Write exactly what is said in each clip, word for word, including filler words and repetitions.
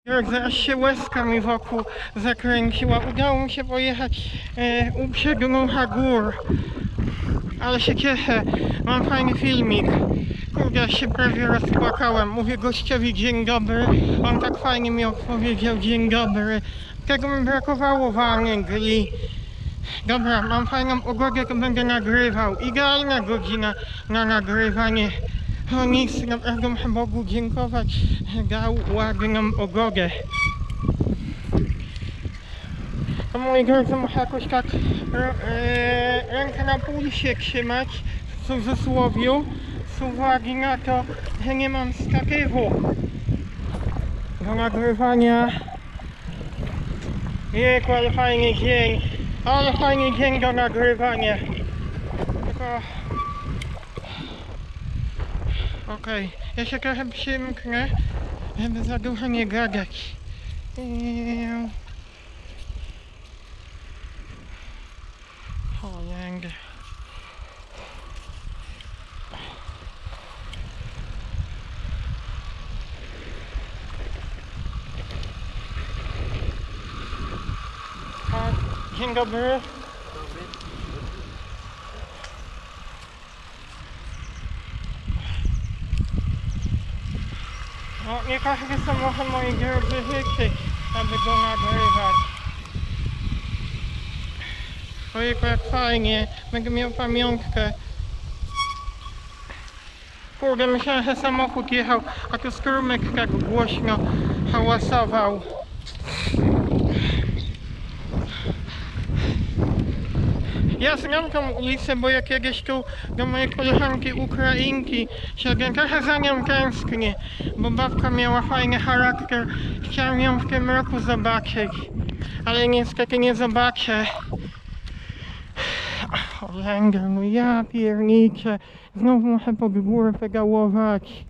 Jak zaraz się łezka mi wokół zakręciła. Udało mi się pojechać e, u Przegnucha Gór. Ale się cieszę, mam fajny filmik. Kurde, ja się prawie rozpłakałem. Mówię gościowi dzień dobry. On tak fajnie mi odpowiedział dzień dobry. Tego mi brakowało w Anglii. Dobra, mam fajną pogodę, to będę nagrywał. Idealna godzina na nagrywanie. O nic, naprawdę muszę Bogu dziękować, że dał ładną pogodę. To moi drodzy, muszę jakoś tak e, rękę na pulsie trzymać, w cudzysłowiu, z uwagi na to, że nie mam statywu do nagrywania. Jejku, ale fajny dzień, ale fajny dzień do nagrywania. Tylko... Okej, okay. Ja się trochę przymknę, żeby za dużo nie gadać. Holender. Dzień dobry. No, nie każdy samochód moi drodzy życzyć, aby go nagrywać. Ojejku, jak fajnie, będę miał pamiątkę. Kurde, myślałem, że samochód jechał, a tu strumyk tak głośno hałasował. Ja znam tą ulicę, bo ja kiedyś tu do mojej koleżanki Ukrainki szedłem, trochę za nią tęsknię, bo babka miała fajny charakter, chciałem ją w tym roku zobaczyć, ale niestety nie zobaczę. Holender, no ja pierniczę, znowu muszę pod górę pedałować.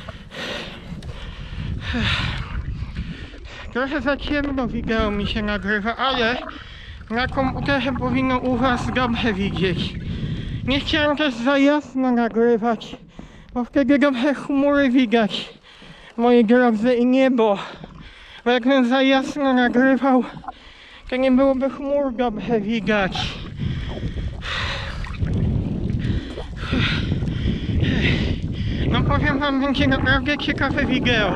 Trochę za ciemno wideo mi się nagrywa, ale na komputerze powinno u was dobrze widzieć. Nie chciałem też za jasno nagrywać, bo wtedy dobrze chmury widać, moi drodzy, i niebo. Bo jakbym za jasno nagrywał, to nie byłoby chmur dobrze widać. No powiem wam, będzie naprawdę ciekawe wideo.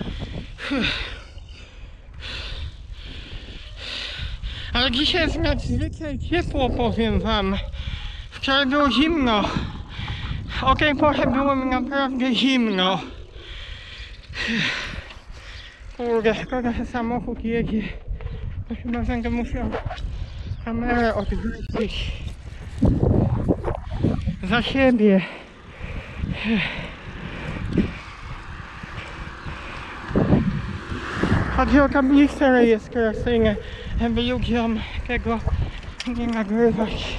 Ale dzisiaj jest nadzwyczaj ciepło, powiem wam. Wczoraj było zimno. O tej porze było mi naprawdę zimno. Kurde, szkoda, że samochód jedzie. To chyba będę musiał kamerę odwrócić za siebie. Chodzi o tablice rejestracyjne, żeby ludziom tego nie nagrywać.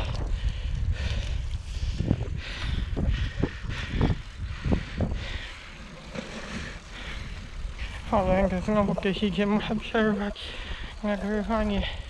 Holender, znowu ktoś idzie, muszę przerwać nagrywanie.